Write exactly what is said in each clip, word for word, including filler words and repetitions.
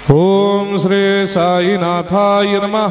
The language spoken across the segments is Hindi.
ओम श्री साईनाथाय नमः।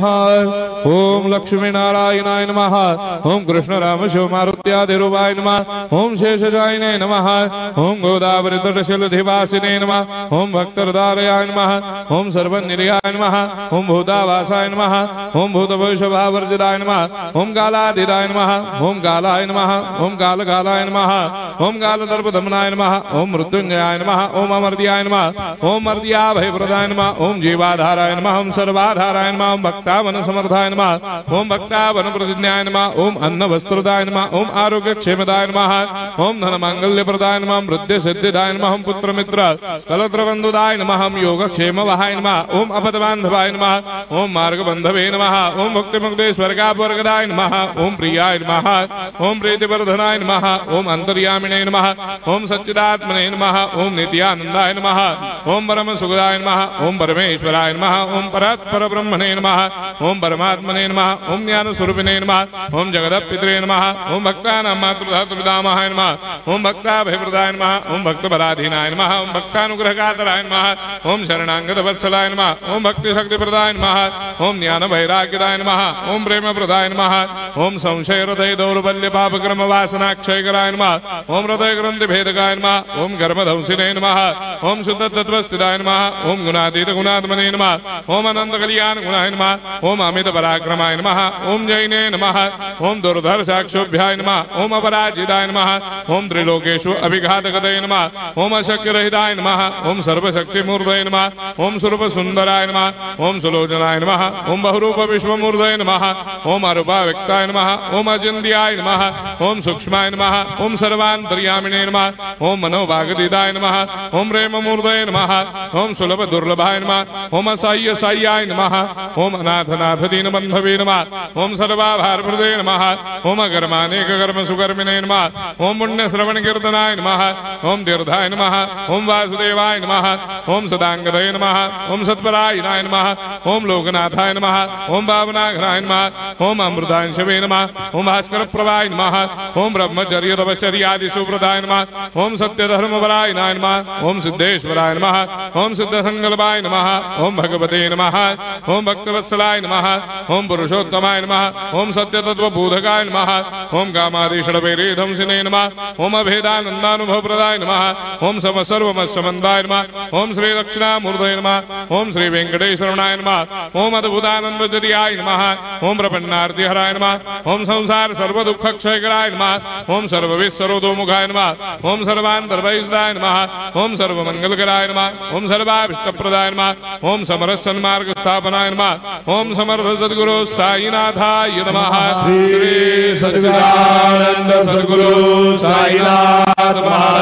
ओम लक्ष्मी नारायणाय नमः। ओम कृष्ण राम शिव मारुत्यादिरूपाय नमः। ओम शेषशायिने नमः। ओम गोदावरी तटशिलधिवासिने नमः। ओम भक्तहृदयाय नमः। ओम सर्वनिर्याय नमः। ओम भूतावासाय नमः। ओम भूतभविष्यभावर्जिताय नमः। ओम कालातीताय नमः। ओम कालाय नमः। ओम कालकालाय नमः। ओम कालदर्पदमनाय नमः। ओम मृत्युंजयाय नमः। ओम अमर्त्याय नमः। ओम मर्त्याभयप्रदाय नमः। ओम जीवाधाराय नमः। ओम सर्वाधाराय नमः। ओम भक्तावन समर्थाय नमः। ओम भक्तावन प्रतिज्ञाय नमः। ओम अन्न वस्त्रदाय नमः। ओम आरोग्य क्षेमदाय नमः। ओम धन मांगल्य प्रदाय नमः। वृद्धि सिद्धिदाय नमः। ओम पुत्र मित्र कलत्र बंधुदाय नमः। ओम योग क्षेम वहाय नमः। ओम अपद बांधवाय नमः। ओम मार्ग बंधवे नमः। ओम मुक्ति मुक्ति स्वर्गापवर्गदाय नमः। ओम प्रियाय नमः। ओम प्रीतिवर्धनाय नमः। ओम अंतर्यामिने नमः। ओम सच्चिदात्मने नमः। ओम नित्यानंदाय नमः। ओम परम सुखदाय नमः। ओम परमेश्वराय नमः। ओम परात्पर ब्रह्मणे नमः। ओम परमात्मने नमः। ओम ज्ञान स्वरूपिणे नमः। ओम जगदपितरे नमः। ओम भक्तानां मातृधातुपितामहाय नमः। ओम भक्ताभयप्रदाय नमः। ओम भक्तपराधीनाय नमः। ओम भक्तानुग्रहकातराय नमः। ओम शरणागत वत्सलाय नमः। ओम भक्ति शक्तिप्रदाय नमः। ओम ज्ञान वैराग्यदाय नमः। ओम प्रेम प्रदाय नमः। ओम संशय हृदय दौर्बल्य पाप क्रम वासना क्षयकराय नमः। ओम हृदय ग्रंथि भेदकाय नमः। ओम कर्मधंसिने नमः। ओम शुद्ध तत्वस्थिताय नमः। ओम गुणातीत गुणात्मने नमः। ओम अनंत कल्याण गुणाय नमः। ओम अमित पराक्रमाय नमः। ओम जैने नमः। ओम दुर्धर्षाक्षोभ्याय नमः। ओम अपराजिताय नमः। ओम त्रिलोकेषु अभिघातगतये नमः। ओम अशक्यरहिताय नमः। ओम सर्वशक्तिमूर्तये नमः। ओम स्वरूप सुंदराय नमः। ओम सुलोचनाय नमः। ओम बहुरूप विश्वमूर्तये नमः। ओम अरूपाव्यक्ताय नमः। ओम अचिन्त्याय नमः। ओम सूक्ष्माय नमः। ओम सर्वान्तर्यामिने नमः। ओम मनोभागतीताय नमः। ओम प्रेममूर्तये नमः। ओम सुलभ दुर्लभाय नमः। ओम असाह्य साह्याय नमः। ओम अनाथनाथ दीनबन्धवे नमः। ओम सर्वाभारप्रदे नमः। ओम अकर्मानेक कर्म सुकर्मिणे नमः। ओम पुण्य श्रवण कीर्तनाय नमः। ओम तीर्थाय नमः। ओम वासुदेवाय नमः। ओम सदांगदये नमः। ओम सत्परायणाय नमः। ओम लोकनाथाय नमः। ओम भावनाघ्नाय नमः। ओम अमृतांशवे नमः। ओम भास्कर प्रभाय नमः। ओम ब्रह्मचर्य तपश्चर्यादि सुप्रदाय नमः। ओम सत्यधर्मपरायणाय नमः। ओम सिद्धेश्वराय नमः। ओम सिद्ध संकल्पाय नमः। ओम भगवते नमः। ओम भक्तवत्सलाय नमः। ओम पुरुषोत्तमाय नमः। ओम सत्यतत्त्वबोधकाय नमः। ओम कामादिषडवैरेधंसिने नमः। ओम अभेदानन्दानुभवप्रदाय नमः। ओम समसर्वमस्समन्दाय नमः। ओम श्री दक्षिणामूर्तये नमः। ओम श्री वेंकटेश्वरनाय नमः। ओम अद्भुतानन्दजर्याय नमः। ओम प्रपन्नार्तिहराय नमः। ओम संसार सर्वदुःखक्षयकराय नमः। ओम सर्वविश्वरोधोमुखाय नमः। ओम सर्वान्तर्भयिताय नमः। ओम सर्वमंगलकराय नमः। ओम सर्वाभिष्टप्रदाय नमः। ओम समरस सन्मार्ग स्थापनाय नमः। ओम समर्थ सद्गुरु साईनाथाय नमः। श्री सच्चिदानंद सद्गुरु साईनाथ महाराज